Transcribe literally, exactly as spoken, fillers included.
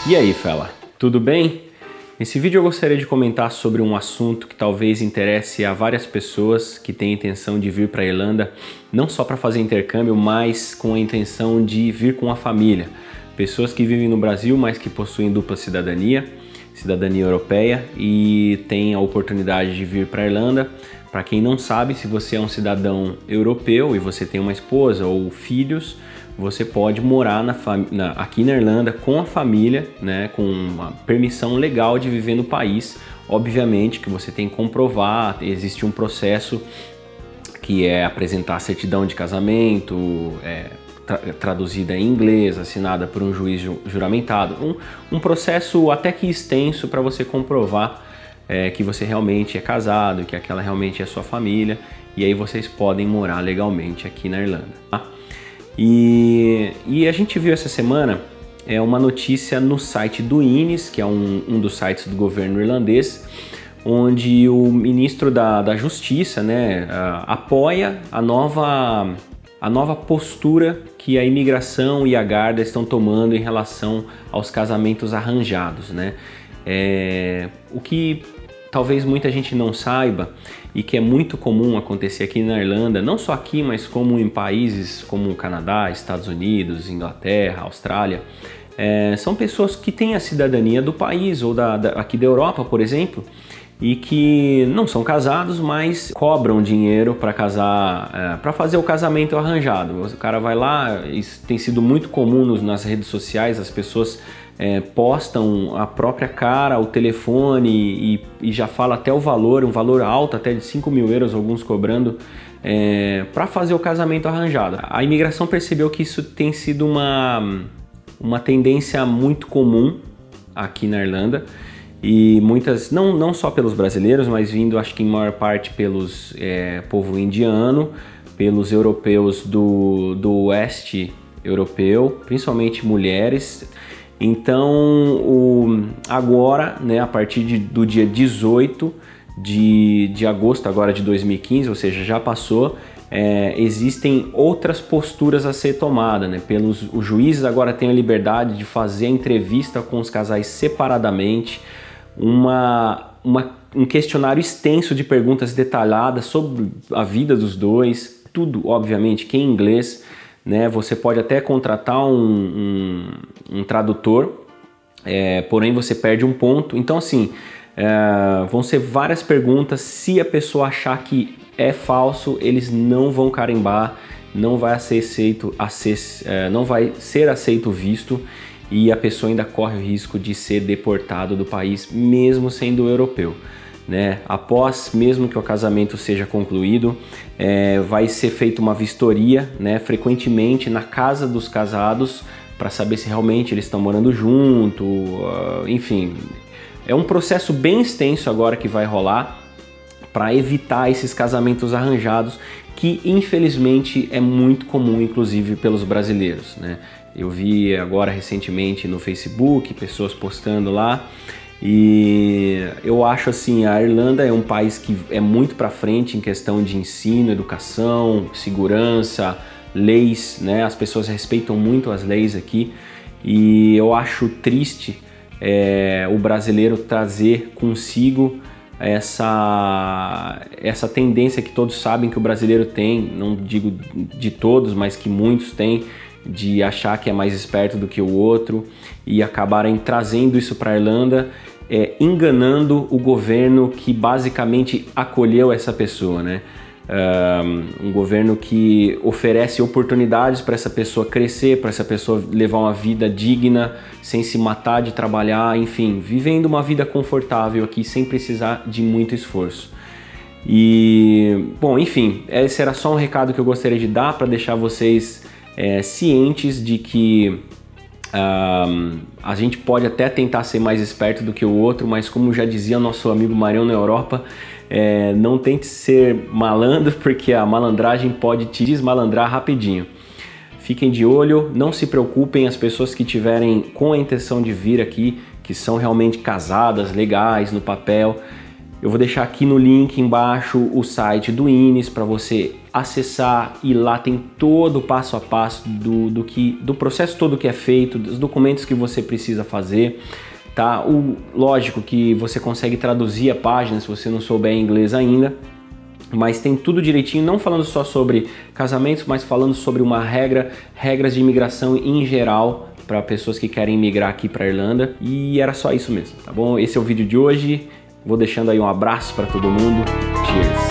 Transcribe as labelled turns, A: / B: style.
A: E aí, fela, tudo bem? Nesse vídeo eu gostaria de comentar sobre um assunto que talvez interesse a várias pessoas que têm a intenção de vir para a Irlanda, não só para fazer intercâmbio, mas com a intenção de vir com a família. Pessoas que vivem no Brasil, mas que possuem dupla cidadania, cidadania europeia, e têm a oportunidade de vir para a Irlanda. Para quem não sabe, se você é um cidadão europeu e você tem uma esposa ou filhos, você pode morar na na, aqui na Irlanda com a família, né, com uma permissão legal de viver no país. Obviamente que você tem que comprovar, existe um processo que é apresentar a certidão de casamento, é, tra traduzida em inglês, assinada por um juiz ju juramentado. Um, um processo até que extenso para você comprovar é, que você realmente é casado, que aquela realmente é a sua família, e aí vocês podem morar legalmente aqui na Irlanda. Tá? E, e a gente viu essa semana é, uma notícia no site do I N E S, que é um, um dos sites do governo irlandês, onde o ministro da, da Justiça, né, a, apoia a nova, a nova postura que a imigração e a Garda estão tomando em relação aos casamentos arranjados, né? É, o que talvez muita gente não saiba e que é muito comum acontecer aqui na Irlanda, não só aqui, mas como em países como o Canadá, Estados Unidos, Inglaterra, Austrália, é, são pessoas que têm a cidadania do país ou da, da, aqui da Europa, por exemplo, e que não são casados, mas cobram dinheiro para casar, é, para fazer o casamento arranjado. O cara vai lá, isso tem sido muito comum nos, nas redes sociais, as pessoas É, postam a própria cara, o telefone e, e já fala até o valor, um valor alto, até de cinco mil euros, alguns cobrando, é, para fazer o casamento arranjado. A imigração percebeu que isso tem sido uma, uma tendência muito comum aqui na Irlanda, e muitas, não, não só pelos brasileiros, mas vindo, acho que em maior parte pelos é, povo indiano, pelos europeus do, do oeste europeu, principalmente mulheres. Então, o, agora, né, a partir de, do dia dezoito de, de agosto agora de dois mil e quinze, ou seja, já passou, é, existem outras posturas a ser tomadas, né? Pelos, os juízes agora têm a liberdade de fazer a entrevista com os casais separadamente, uma, uma, um questionário extenso de perguntas detalhadas sobre a vida dos dois, tudo, obviamente, que em inglês. Né, você pode até contratar um, um, um tradutor, é, porém você perde um ponto. Então assim, é, vão ser várias perguntas. Se a pessoa achar que é falso, eles não vão carimbar, não vai ser aceito, é, não vai ser aceito o visto, e a pessoa ainda corre o risco de ser deportado do país, mesmo sendo europeu. Né? Após, mesmo que o casamento seja concluído, é, vai ser feita uma vistoria, né, frequentemente na casa dos casados, para saber se realmente eles estão morando junto, uh, enfim. É um processo bem extenso agora que vai rolar para evitar esses casamentos arranjados, que infelizmente é muito comum, inclusive pelos brasileiros. Né? Eu vi agora recentemente no Facebook pessoas postando lá. E eu acho assim, a Irlanda é um país que é muito para frente em questão de ensino, educação, segurança, leis, né? As pessoas respeitam muito as leis aqui, e eu acho triste é, o brasileiro trazer consigo essa, essa tendência que todos sabem que o brasileiro tem, não digo de todos, mas que muitos têm, de achar que é mais esperto do que o outro e acabarem trazendo isso para a Irlanda, é, enganando o governo que basicamente acolheu essa pessoa, né? Um, um governo que oferece oportunidades para essa pessoa crescer, para essa pessoa levar uma vida digna, sem se matar de trabalhar, enfim, vivendo uma vida confortável aqui sem precisar de muito esforço. E, bom, enfim, esse era só um recado que eu gostaria de dar para deixar vocês é, cientes de que Um, a gente pode até tentar ser mais esperto do que o outro, mas como já dizia nosso amigo Marião na Europa, é, não tente ser malandro, porque a malandragem pode te desmalandrar rapidinho. Fiquem de olho, não se preocupem, as pessoas que tiverem com a intenção de vir aqui, que são realmente casadas, legais no papel, Eu vou deixar aqui no link embaixo o site do I N E S para você acessar, e lá tem todo o passo a passo do, do, que, do processo todo que é feito, dos documentos que você precisa fazer. Tá? O, lógico que você consegue traduzir a página se você não souber inglês ainda, mas tem tudo direitinho, não falando só sobre casamentos, mas falando sobre uma regra, regras de imigração em geral para pessoas que querem migrar aqui para Irlanda. E era só isso mesmo, tá bom? Esse é o vídeo de hoje. Vou deixando aí um abraço para todo mundo. Cheers!